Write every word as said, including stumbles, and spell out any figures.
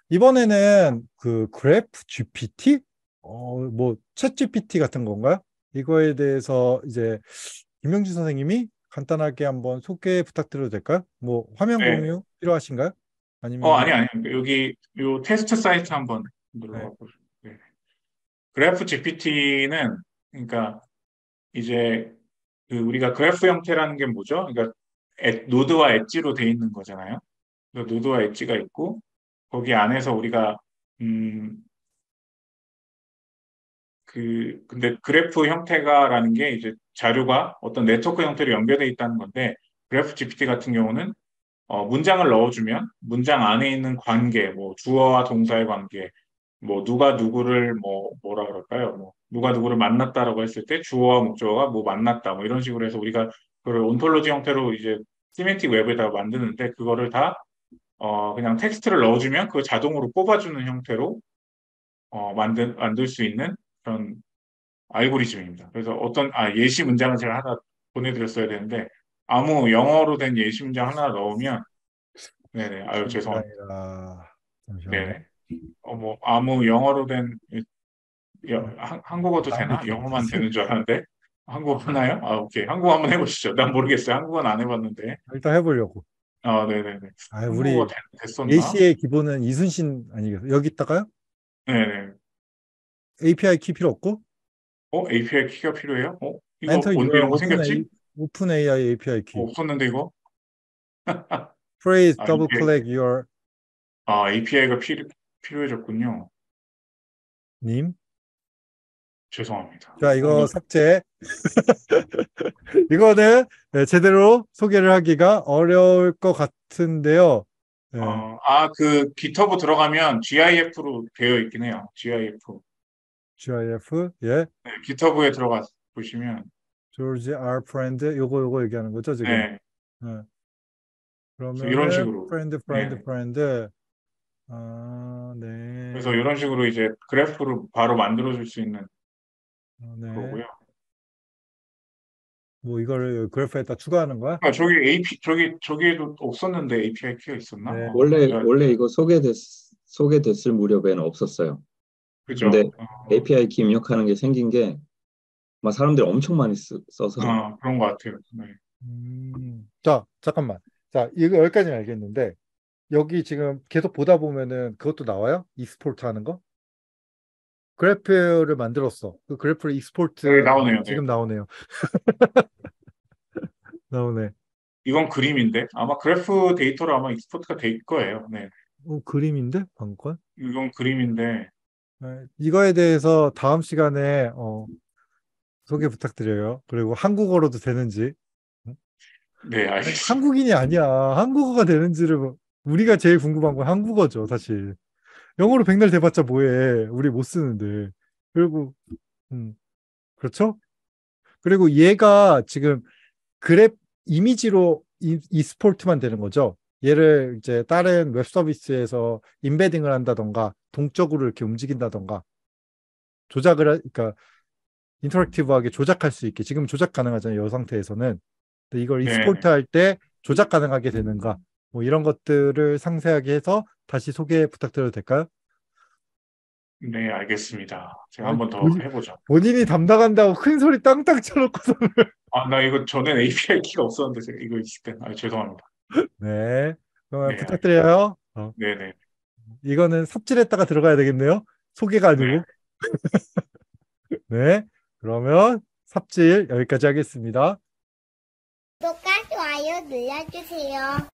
이번에는 그 그래프 지피티? 어, 뭐, 챗 지피티 같은 건가요? 이거에 대해서 이제 김명주 선생님이 간단하게 한번 소개 부탁드려도 될까요? 뭐, 화면 네. 공유 필요하신가요? 어, 아니면은, 아니, 아니. 여기, 요 테스트 사이트 한번 네, 들어가 보시죠. 네. 그래프 지피티는, 그러니까, 이제, 그 우리가 그래프 형태라는 게 뭐죠? 그러니까, 엣- 노드와 엣지로 돼 있는 거잖아요. 그래서 노드와 엣지가 있고, 거기 안에서 우리가, 음, 그, 근데 그래프 형태가라는 게 이제 자료가 어떤 네트워크 형태로 연결돼 있다는 건데, 그래프 지피티 같은 경우는 어, 문장을 넣어주면 문장 안에 있는 관계, 뭐 주어와 동사의 관계, 뭐 누가 누구를 뭐 뭐라 그럴까요? 뭐 누가 누구를 만났다라고 했을 때 주어와 목적어가 뭐 만났다, 뭐 이런 식으로 해서 우리가 그걸 온톨로지 형태로 이제 시멘틱 웹에다가 만드는데 그거를 다 어, 그냥 텍스트를 넣어주면 그걸 자동으로 뽑아주는 형태로 어, 만들 만들 수 있는 그런 알고리즘입니다. 그래서 어떤 아 예시 문장을 제가 하나 보내드렸어야 되는데 아무 영어로 된 예시 문장 하나 넣으면 네네. 아유, 지피티가 죄송합니다. 아니라, 잠시만요. 네네. 어, 뭐, 아무 영어로 된, 여- 어, 한, 한국어도 마음에 되나? 들어. 영어만 되는 줄 알았는데. 한국어 하나요? 아, 오케이. 한국어 한번 해보시죠. 난 모르겠어요. 한국어는 안 해봤는데. 일단 해보려고. 아, 네네네. 아, 한국어 우리 됐, 됐었나? 예시의 기본은 이순신 아니겠어요? 여기 있다가요? 네네. 에이피아이 키 필요 없고, 어, 에이피아이 키가 필요해요? 어, 이거 Enter 언제 your 이런 거 open 생겼지? A, open 에이아이 에이피아이 어, 키. 없었는데, 이거? Phrase 아, double 에이피아이, click your 아, 에이피아이가 필요, 필요해졌군요. 님. 죄송합니다. 자, 어, 이거 이거, 삭제. 이거는 네, 제대로 소개를 하기가 어려울 것 같은데요. 네, 어, 아, 그, 기터브 들어가면 지아이에프로 되어 있긴 해요. 지아이에프. GIF, 예, 네, 기터브에 들어가 보시면, George R. Friend, 요거 요거 얘기하는 거죠, 지금. 네, 네, 그래서 이런 그러면은 식으로, friend, friend, 네, friend. 아, 그래서 네, 이런 식으로 이제 그래프를 바로 만들어줄 수 있는 어, 네. 거고요. 뭐 이거를 그래프에다 추가하는 거야? 아, 저기 에이피, 저기, 저기에도 없었는데 에이피아이 키가 있었나? 네, 어, 네. 원래 야, 원래 이거 소개됐 소개됐을 무렵에는 없었어요. 그죠? 근데 어, 에이피아이 키 입력하는 게 생긴 게 막 사람들이 엄청 많이 쓰, 써서 어, 그런 것 같아요. 네. 음, 자, 잠깐만. 자, 이거 여기까지는 알겠는데 여기 지금 계속 보다 보면은 그것도 나와요? 익스포트 하는 거? 그래프를 만들었어. 그 그래프를 여기 익스포트 나오네요. 네. 지금 나오네요. 나오네. 이건 그림인데 아마 그래프 데이터로 아마 익스포트가 될 거예요. 네. 어, 그림인데 방금 건? 이건 그림인데, 네, 이거에 대해서 다음 시간에 어, 소개 부탁드려요. 그리고 한국어로도 되는지. 응? 네, 아니, 알겠습니다. 한국인이 아니야. 한국어가 되는지를 뭐- 우리가 제일 궁금한 건 한국어죠, 사실. 영어로 백날 대봤자 뭐해. 우리 못 쓰는데. 그리고 음, 그렇죠? 그리고 얘가 지금 그래프 이미지로 이, 익스포트만 되는 거죠. 얘를 이제 다른 웹 서비스에서 임베딩을 한다던가 동적으로 이렇게 움직인다던가 조작을 하, 그러니까 인터랙티브하게 조작할 수 있게 지금 조작 가능하잖아요. 이 상태에서는. 근데 이걸 네, 익스포트 할 때 조작 가능하게 되는가 뭐 이런 것들을 상세하게 해서 다시 소개 부탁드려도 될까요? 네, 알겠습니다. 제가 아, 한번 더 본인, 해보죠. 본인이 담당한다고 큰 소리 땅땅 쳐놓고서 아, 나 이거 전엔 에이피아이 키가 없었는데 제가 이거 있을 때, 아, 죄송합니다. 네. 그러면 네, 알겠습니다. 부탁드려요. 어, 네, 네, 이거는 삽질했다가 들어가야 되겠네요. 소개가 네. 아니고. 네. 그러면 삽질 여기까지 하겠습니다. 구독과 좋아요 눌러주세요.